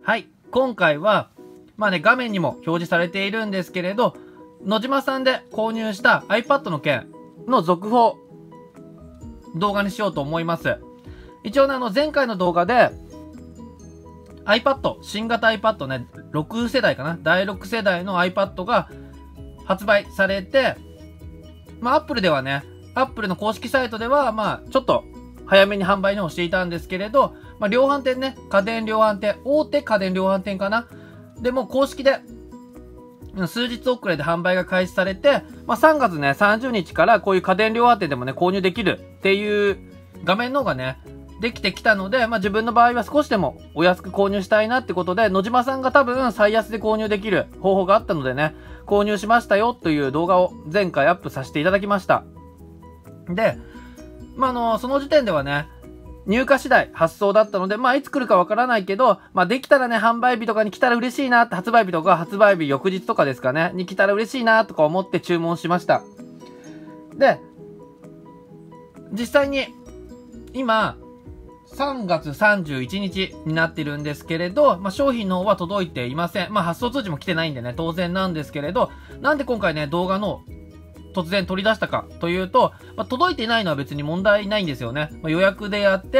はい、今回は、まあね、画面にも表示されているんですけれど、野島さんで購入した iPad の件の続報、動画にしようと思います。一応ね、前回の動画で、iPad、新型 iPad ね、6世代かな、第6世代の iPad が発売されて、まあ、Apple ではね、Apple の公式サイトでは、まあ、ちょっと早めに販売の方していたんですけれど、まあ、量販店ね、家電量販店、大手家電量販店かな。でも公式で、数日遅れで販売が開始されて、まあ、3月ね、30日からこういう家電量販店でもね、購入できるっていう画面の方がね、できてきたので、まあ、自分の場合は少しでもお安く購入したいなってことで、野島さんが多分最安で購入できる方法があったのでね、購入しましたよという動画を前回アップさせていただきました。で、まあ、その時点ではね、入荷次第発送だったので、まあ、いつ来るかわからないけど、まあ、できたらね、販売日とかに来たら嬉しいなって、発売日とか発売日翌日とかですかね、に来たら嬉しいなとか思って注文しました。で、実際に、今、3月31日になってるんですけれど、まあ、商品の方は届いていません。まあ、発送通知も来てないんでね、当然なんですけれど、なんで今回ね、動画の突然取り出したかというと、まあ、届いていないのは別に問題ないんですよね。まあ、予約でやって、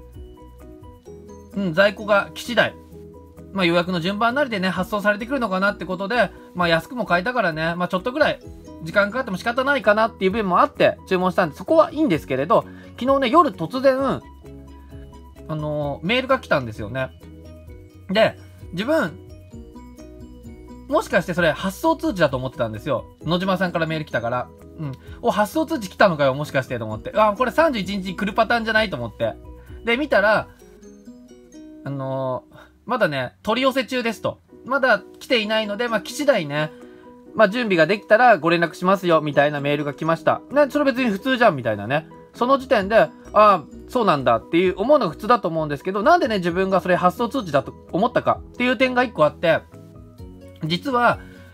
在庫が来次第、まあ、予約の順番なりでね、発送されてくるのかなってことで、まあ、安くも買えたからね、まあ、ちょっとぐらい時間かかっても仕方ないかなっていう部分もあって注文したんで、そこはいいんですけれど、昨日ね、夜突然、メールが来たんですよね。で、自分、もしかしてそれ発送通知だと思ってたんですよ。野島さんからメール来たから。発送通知来たのかよ、もしかしてと思って。あ、これ31日に来るパターンじゃないと思って。で、見たら、まだね、取り寄せ中ですと。まだ来ていないので、まあ、来次第ね、まあ、準備ができたらご連絡しますよ、みたいなメールが来ました。ね、それ別に普通じゃん、みたいなね。その時点で、ああ、そうなんだっていう思うのが普通だと思うんですけど、なんでね、自分がそれ発送通知だと思ったかっていう点が一個あって、実は、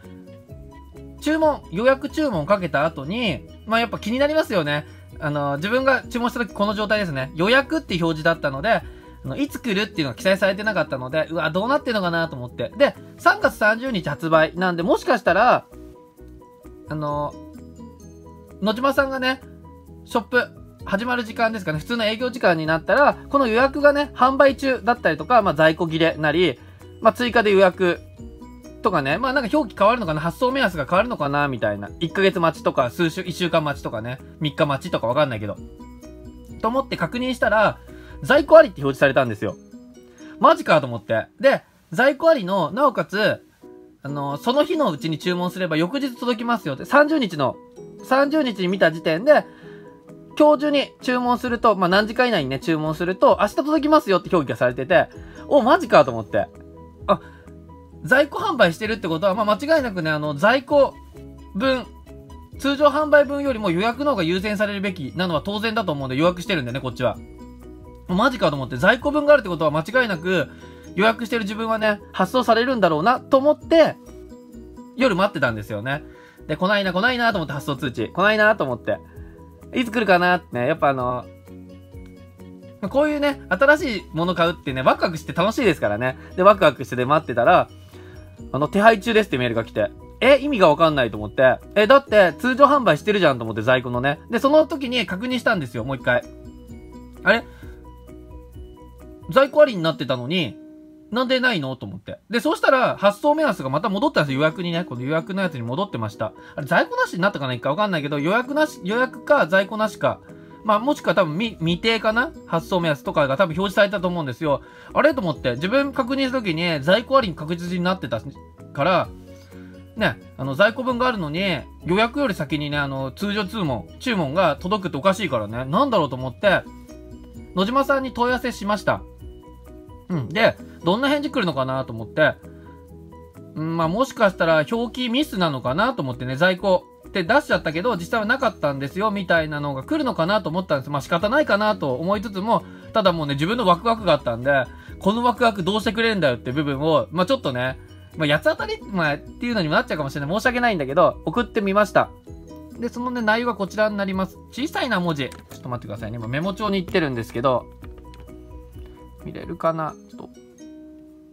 予約注文かけた後に、まあやっぱ気になりますよね。自分が注文した時この状態ですね。予約って表示だったので、いつ来るっていうのが記載されてなかったので、うわ、どうなってんのかなと思って。で、3月30日発売なんで、もしかしたら、野島さんがね、ショップ、始まる時間ですかね、普通の営業時間になったら、この予約がね、販売中だったりとか、まあ在庫切れなり、まあ追加で予約とかね、まあなんか表記変わるのかな、発送目安が変わるのかな、みたいな。1ヶ月待ちとか、1週間待ちとかね、3日待ちとかわかんないけど。と思って確認したら、在庫ありって表示されたんですよ。マジかと思って。で、在庫ありの、なおかつ、その日のうちに注文すれば翌日届きますよって、30日に見た時点で、今日中に注文すると、まあ、何時間以内にね、注文すると、明日届きますよって表記がされてて、お、マジかと思って。あ、在庫販売してるってことは、まあ、間違いなくね、在庫分、通常販売分よりも予約の方が優先されるべきなのは当然だと思うんで予約してるんでね、こっちは。マジかと思って、在庫分があるってことは間違いなく、予約してる自分はね、発送されるんだろうな、と思って、夜待ってたんですよね。で、来ないなと思って発送通知。来ないなと思って。いつ来るかなってね、やっぱこういうね、新しいもの買うってね、ワクワクして楽しいですからね。で、ワクワクしてで待ってたら、手配中ですってメールが来て、意味がわかんないと思って、だって通常販売してるじゃんと思って在庫のね。で、その時に確認したんですよ、もう一回。あれ在庫ありになってたのに、なんでないのと思って。で、そうしたら、発送目安がまた戻ったんですよ、予約にね。この予約のやつに戻ってました。あれ、在庫なしになったかな一回わかんないけど、予約か在庫なしか。まあ、もしくは多分未定かな発送目安とかが多分表示されたと思うんですよ。あれと思って、自分確認した時に在庫ありに確実になってたから、ね、在庫分があるのに、予約より先にね、通常注文が届くっておかしいからね、なんだろうと思って、野島さんに問い合わせしました。で、どんな返事来るのかなと思って、まあもしかしたら表記ミスなのかなと思ってね、在庫って出しちゃったけど、実際はなかったんですよ、みたいなのが来るのかなと思ったんです。まあ仕方ないかなと思いつつも、ただもうね、自分のワクワクがあったんで、このワクワクどうしてくれるんだよって部分を、まあちょっとね、まあ八つ当たり、っていうのにもなっちゃうかもしれない。申し訳ないんだけど、送ってみました。で、そのね、内容がこちらになります。小さいな、文字。ちょっと待ってくださいね。今メモ帳に行ってるんですけど、見れるかなちょっと。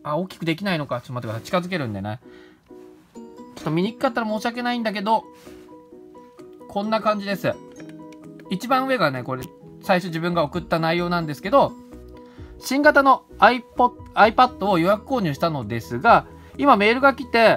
あ、大きくできないのか。ちょっと待ってください。近づけるんでね。ちょっと見にくかったら申し訳ないんだけど、こんな感じです。一番上がね、これ、最初自分が送った内容なんですけど、新型の iPad を予約購入したのですが、今メールが来て、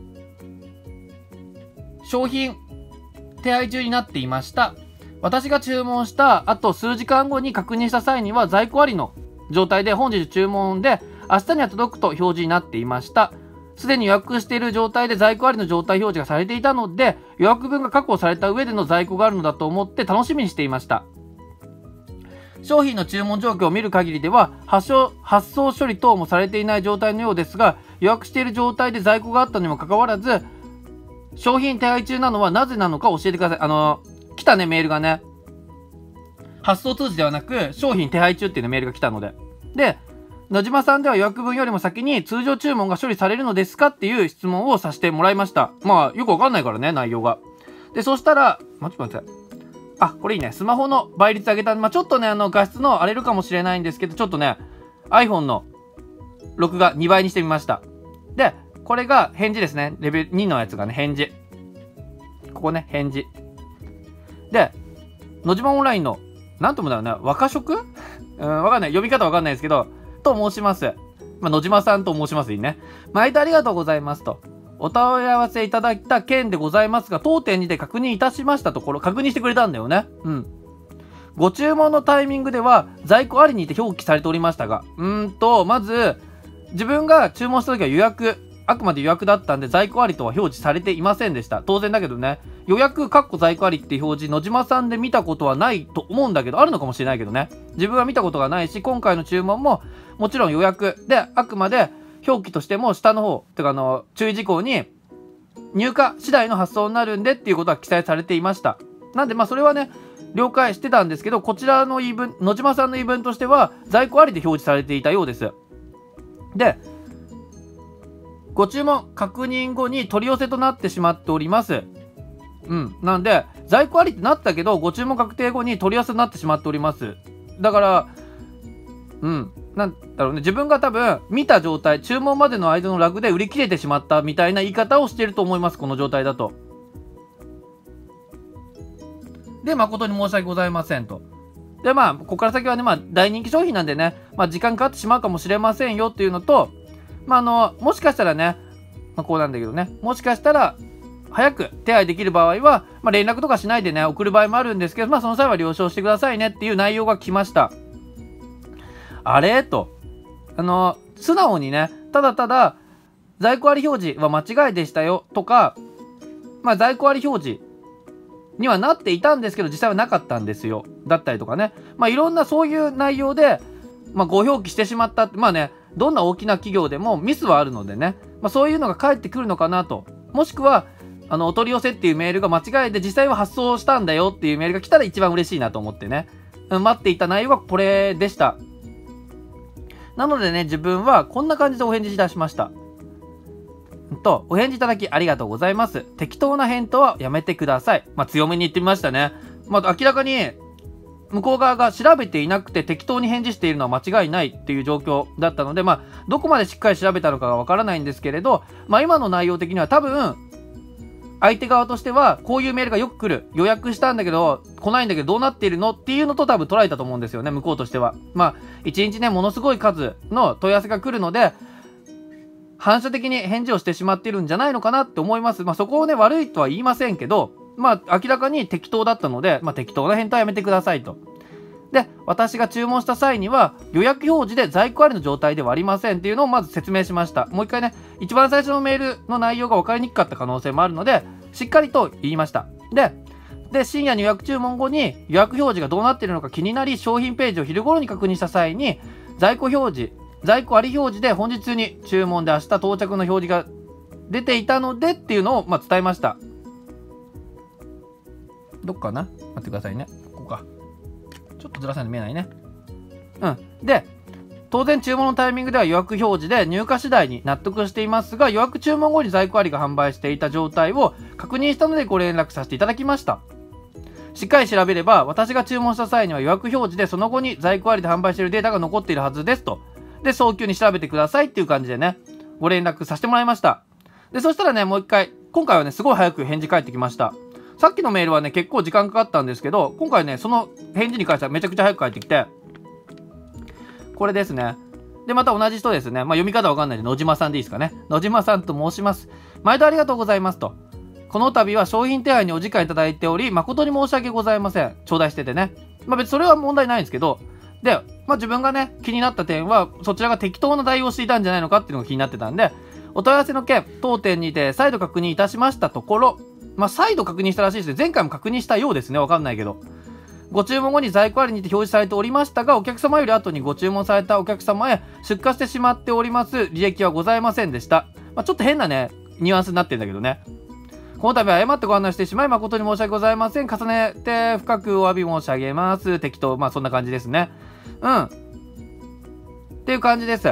商品手配中になっていました。私が注文した後数時間後に確認した際には在庫ありの状態で本日注文で明日には届くと表示になっていました。すでに予約している状態で在庫ありの状態表示がされていたので、予約分が確保された上での在庫があるのだと思って楽しみにしていました。商品の注文状況を見る限りでは発送処理等もされていない状態のようですが、予約している状態で在庫があったにもかかわらず、商品手配中なのはなぜなのか教えてください。来たね、メールがね。発送通知ではなく、商品手配中っていうメールが来たので。で、野島さんでは予約分よりも先に通常注文が処理されるのですかっていう質問をさせてもらいました。まあ、よくわかんないからね、内容が。で、そしたら、待って。あ、これいいね。スマホの倍率上げた。まあ、ちょっとね、画質の荒れるかもしれないんですけど、ちょっとね、iPhone の録画2倍にしてみました。で、これが返事ですね。レベル2のやつがね、返事。ここね、返事。で、野島オンラインの、なんともだろうね、若職わかんない。読み方わかんないですけど、と申します。まあ、野島さんと申しますいいね。毎度ありがとうございますと。お問い合わせいただいた件でございますが、当店にて確認いたしましたところ、確認してくれたんだよね。うん。ご注文のタイミングでは、在庫ありにて表記されておりましたが、まず、自分が注文した時は予約、あくまで予約だったんで在庫ありとは表示されていませんでした。当然だけどね、予約在庫ありって表示、野島さんで見たことはないと思うんだけど、あるのかもしれないけどね。自分は見たことがないし、今回の注文ももちろん予約で、あくまで表記としても下の方、てか注意事項に入荷次第の発送になるんでっていうことは記載されていました。なんでまあそれはね、了解してたんですけど、こちらの言い分、野島さんの言い分としては在庫ありで表示されていたようです。で、ご注文確認後に取り寄せとなってしまっております。なんで、在庫ありってなったけど、ご注文確定後に取り寄せとなってしまっております。だから、なんだろうね、自分が多分見た状態、注文までの間のラグで売り切れてしまったみたいな言い方をしていると思います、この状態だと。で、誠に申し訳ございませんと。で、まあ、ここから先はね、まあ、大人気商品なんでね、まあ、時間かかってしまうかもしれませんよっていうのと、まあ、もしかしたらね、まあ、こうなんだけどね、もしかしたら、早く手配できる場合は、まあ、連絡とかしないでね、送る場合もあるんですけど、まあ、その際は了承してくださいねっていう内容が来ました。あれと。素直にね、ただただ、在庫あり表示は間違いでしたよとか、まあ、在庫あり表示にはなっていたんですけど、実際はなかったんですよ。だったりとかね。まあ、いろんなそういう内容で、まあ、ご表記してしまったって、まあね、どんな大きな企業でもミスはあるのでね、まあ、そういうのが返ってくるのかなと。もしくは、お取り寄せっていうメールが間違いで実際は発送したんだよっていうメールが来たら一番嬉しいなと思ってね。待っていた内容がこれでした。なのでね、自分はこんな感じでお返事いたしました。お返事いただきありがとうございます。適当な返答はやめてください。まあ、強めに言ってみましたね。まあ、明らかに、向こう側が調べていなくて適当に返事しているのは間違いないっていう状況だったので、まあ、どこまでしっかり調べたのかがわからないんですけれど、まあ、今の内容的には多分、相手側としては、こういうメールがよく来る。予約したんだけど、来ないんだけどどうなっているのっていうのと多分捉えたと思うんですよね、向こうとしては。まあ、1日ね、ものすごい数の問い合わせが来るので、反射的に返事をしてしまっているんじゃないのかなって思います。まあ、そこをね、悪いとは言いませんけど、まあ、明らかに適当だったので、まあ、適当な返答はやめてくださいと。で、私が注文した際には、予約表示で在庫ありの状態ではありませんっていうのをまず説明しました。もう一回ね、一番最初のメールの内容が分かりにくかった可能性もあるので、しっかりと言いました。で、深夜に予約注文後に予約表示がどうなっているのか気になり、商品ページを昼頃に確認した際に、在庫あり表示で本日中に注文で明日到着の表示が出ていたのでっていうのをまあ伝えました。どっかな？待ってくださいね。ここか。ちょっとずらさないと見えないね。で、当然注文のタイミングでは予約表示で入荷次第に納得していますが、予約注文後に在庫ありが販売していた状態を確認したのでご連絡させていただきました。しっかり調べれば、私が注文した際には予約表示でその後に在庫ありで販売しているデータが残っているはずですとで、早急に調べてくださいっていう感じでね、ご連絡させてもらいました。で、そしたらね、もう一回、今回はね、すごい早く返事返ってきました。さっきのメールはね、結構時間かかったんですけど、今回ね、その返事に関してはめちゃくちゃ早く返ってきて、これですね。で、また同じ人ですね。読み方わかんないんで、野島さんでいいですかね。野島さんと申します。毎度ありがとうございますと。この度は商品手配にお時間いただいており、誠に申し訳ございません。頂戴しててね。別にそれは問題ないんですけど、で、自分がね、気になった点は、そちらが適当な対応をしていたんじゃないのかっていうのが気になってたんで、お問い合わせの件、当店にて再度確認いたしましたところ、再度確認したらしいですね。前回も確認したようですね。わかんないけど。ご注文後に在庫ありにて表示されておりましたが、お客様より後にご注文されたお客様へ出荷してしまっております履歴はございませんでした。ちょっと変なね、ニュアンスになってるんだけどね。この度は誤ってご案内してしまい誠に申し訳ございません。重ねて深くお詫び申し上げます。適当。そんな感じですね。っていう感じです。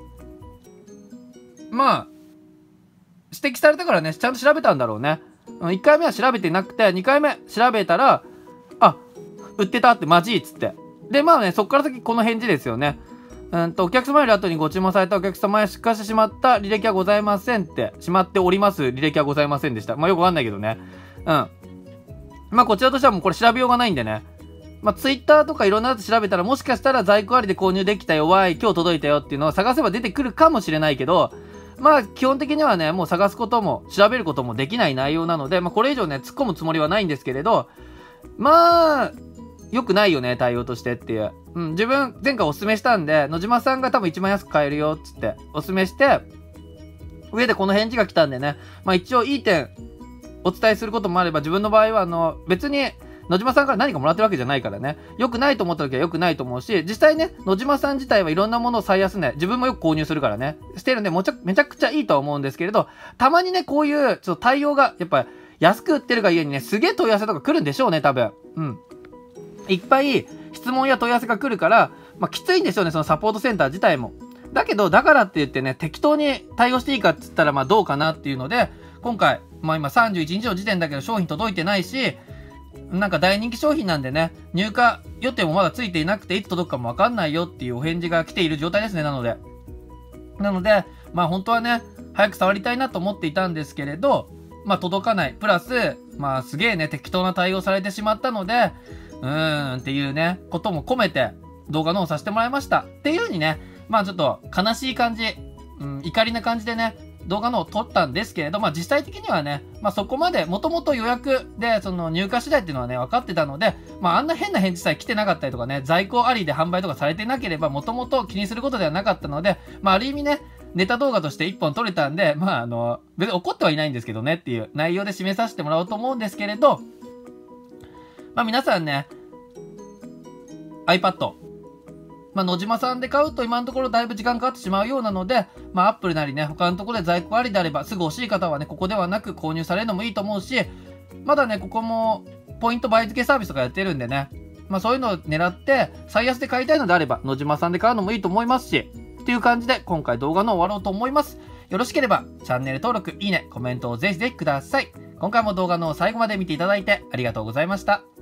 指摘されたからね、ちゃんと調べたんだろうね。1回目は調べてなくて、2回目調べたら、売ってたってマジっつって。で、そっから先この返事ですよね。お客様より後にご注文されたお客様へ出荷してしまった履歴はございませんって、しまっております履歴はございませんでした。よくわかんないけどね。こちらとしてはもうこれ調べようがないんでね。ツイッターとかいろんなやつ調べたらもしかしたら在庫ありで購入できたよ、今日届いたよっていうのを探せば出てくるかもしれないけど、基本的にはね、もう探すことも調べることもできない内容なので、これ以上ね、突っ込むつもりはないんですけれど、良くないよね、対応としてっていう。自分、前回おすすめしたんで、野島さんが多分一番安く買えるよ、つって、おすすめして、上でこの返事が来たんでね、一応いい点、お伝えすることもあれば、自分の場合は、別に、野島さんから何かもらってるわけじゃないからね。良くないと思った時は良くないと思うし、実際ね、野島さん自体はいろんなものを最安値、自分もよく購入するからね、してるんで、めちゃくちゃいいとは思うんですけれど、たまにね、こういう、ちょっと対応が、やっぱ、安く売ってるがゆえにね、すげえ問い合わせとか来るんでしょうね、多分。いっぱい質問や問い合わせが来るから、きついんでしょうね、そのサポートセンター自体も。だけど、だからって言ってね、適当に対応していいかって言ったら、どうかなっていうので、今回、今31日の時点だけど商品届いてないし、なんか大人気商品なんでね、入荷予定もまだついていなくて、いつ届くかもわかんないよっていうお返事が来ている状態ですね、なので、本当はね、早く触りたいなと思っていたんですけれど、届かない。プラス、すげえね、適当な対応されてしまったので、っていうね、ことも込めて動画の方させてもらいました。っていう風にね、ちょっと悲しい感じ、怒りな感じでね、動画のを撮ったんですけれど、実際的にはね、そこまで、もともと予約で、その入荷次第っていうのはね、分かってたので、あんな変な返事さえ来てなかったりとかね、在庫ありで販売とかされてなければ、もともと気にすることではなかったので、ある意味ね、ネタ動画として1本撮れたんで、別に怒ってはいないんですけどねっていう内容で締めさせてもらおうと思うんですけれど、皆さんね、iPad、野島さんで買うと今のところだいぶ時間かかってしまうようなので、Apple なりね、他のところで在庫ありであれば、すぐ欲しい方はね、ここではなく購入されるのもいいと思うし、まだね、ここも、ポイント倍付けサービスとかやってるんでね、そういうのを狙って、最安で買いたいのであれば、野島さんで買うのもいいと思いますし、っていう感じで、今回動画の終わろうと思います。よろしければ、チャンネル登録、いいね、コメントをぜひぜひください。今回も動画の最後まで見ていただいてありがとうございました。